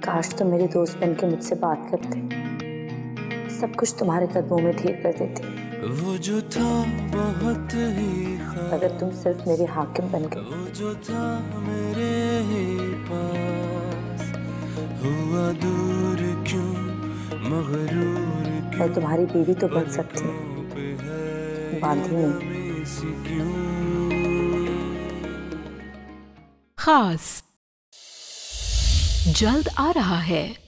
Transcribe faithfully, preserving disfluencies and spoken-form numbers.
काश तुम मेरे दोस्त बन के मुझसे बात करते, सब कुछ तुम्हारे कदमों में ढेर कर देती। वो जो था बहुत ही अगर तुम सिर्फ मेरे हाकिम बन गए, वो जो था मेरे ही पास, हुआ दूर क्यों मगरूर क्यों, मैं तुम्हारी बीवी तो बन सकती हूँ, बांधी नहीं। खास जल्द आ रहा है।